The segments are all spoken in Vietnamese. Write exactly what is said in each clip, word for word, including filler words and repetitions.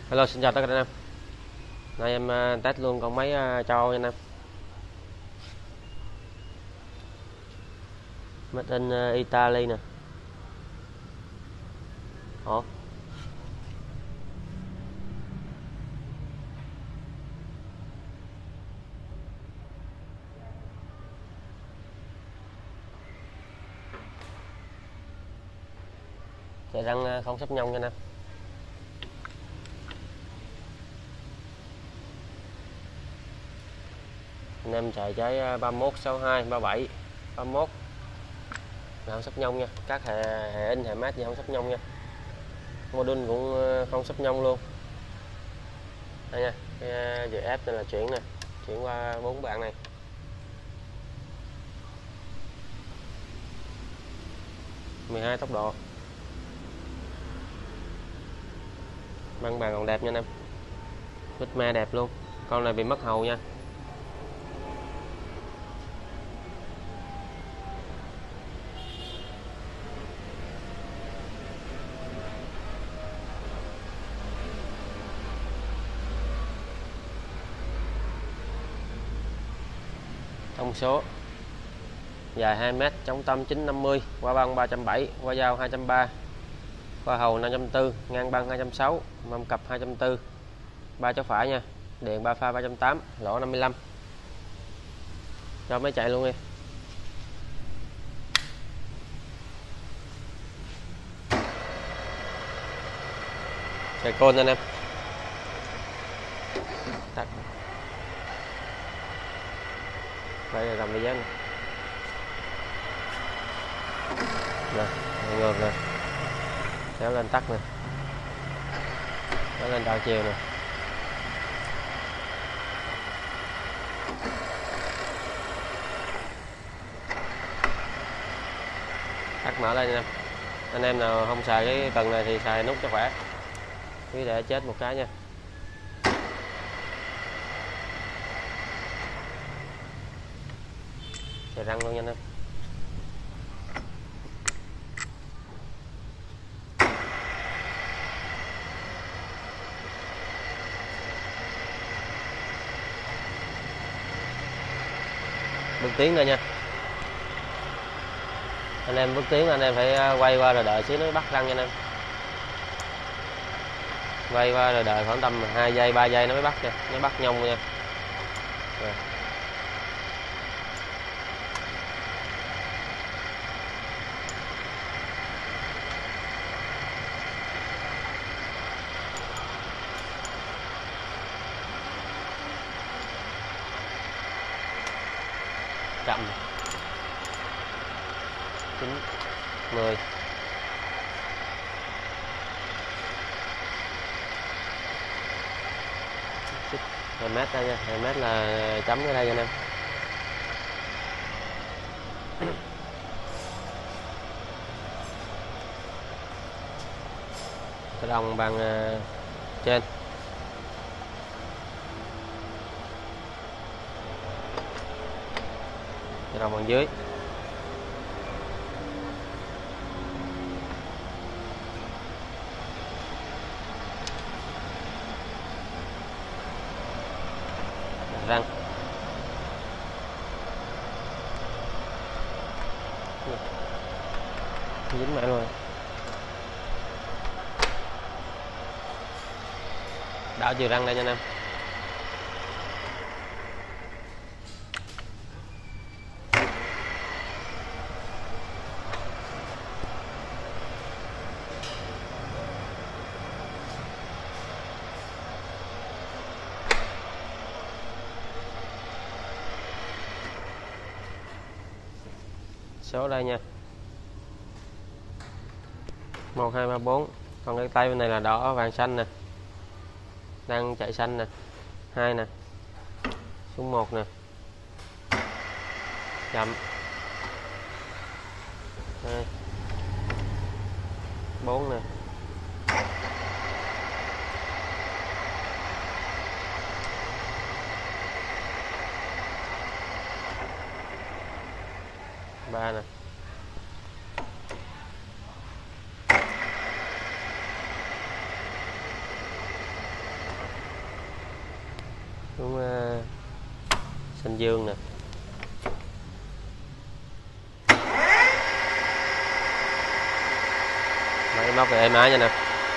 Hello, xin chào tất cả anh em. Nay em uh, test luôn con máy uh, châu Âu nha anh em. Made in uh, Italy nè. Ủa? Chạy răng uh, không sắp nhông nha anh em. Anh em chạy trái uh, ba mốt, sáu hai, ba bảy, ba mốt là không sắp nhông nha. Các hệ, hệ in, hệ mát gì không sắp nhông nha. Module cũng uh, không sắp nhông luôn. Đây nha, cái uh, dự ép này là chuyển nè, chuyển qua bốn bạn này. mười hai tốc độ. Băng bàn còn đẹp nha anh em. Vít me đẹp luôn. Con này bị mất hầu nha. Thông số dài hai mét, chống tâm chín năm mươi, qua băng ba trăm bảy mươi, qua dao hai trăm ba mươi, qua hầu năm trăm bốn mươi, ngang băng hai trăm sáu mươi, mâm cặp hai trăm bốn mươi, ba chó phải nha, điện ba pha ba trăm tám mươi, lỗ năm mươi lăm. Cho máy chạy luôn đi. Chạy côn anh em. Tắt. Đây là cầm dây dán. Nè, ngược nè. Kéo lên tắt nè. Kéo lên đảo chiều nè. Tắt mở lên nha. Anh em nào không xài cái cần này thì xài nút cho khỏe. Cứ để chết một cái nha. Chạy răng luôn nha anh em. Bước tiến đây nha. Anh em bước tiến anh em phải quay qua rồi đợi xíu nó bắt răng nha anh em. Quay qua rồi đợi khoảng tầm hai giây ba giây nó mới bắt nha, nó bắt nhông nha. Rồi. Chậm chín mười hai mét đây nha, hai mét là chấm ở đây nha anh em. Cái đồng bằng uh, trên cái đồng bằng dưới. Răng dính mẹ rồi. Đảo chiều răng đây nha anh em. Số đây nha, một hai ba bốn. Còn cái tay bên này là đỏ vàng xanh nè, đang chạy xanh nè, hai nè, xuống một nè, chậm, hai, bốn nè, ba nè, Đúng uh, xanh dương nè. Máy móc thì êm ái nha nè.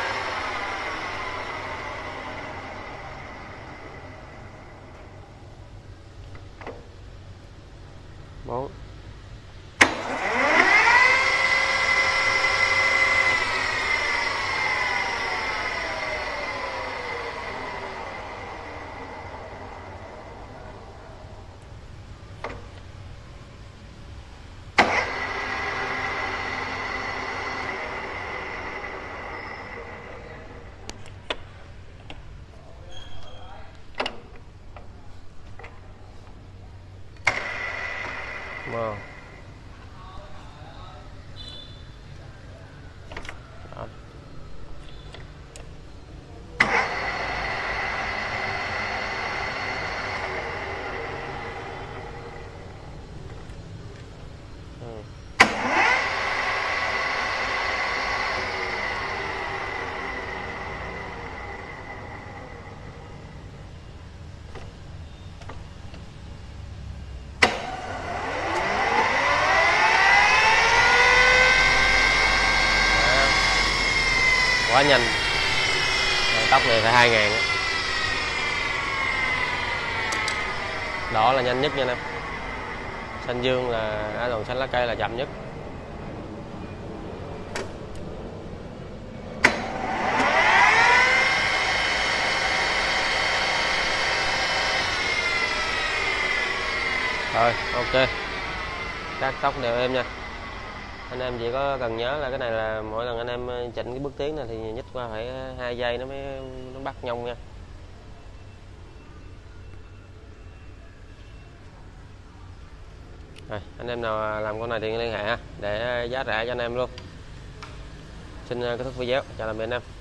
Bốn. Wow. Đó. Ừ. Quá nhanh. Tóc này phải hai ngàn. Đỏ là nhanh nhất nha em. Xanh dương là à, còn xanh lá cây là chậm nhất. Rồi ok, cắt tóc đều êm nha. Anh em chỉ có cần nhớ là cái này là mỗi lần anh em chỉnh cái bước tiến này thì nhích qua phải hai giây nó mới nó bắt nhông nha. Rồi, anh em nào làm con này thì liên hệ ha, để giá rẻ cho anh em luôn. Xin kết thúc video, chào tạm biệt anh em.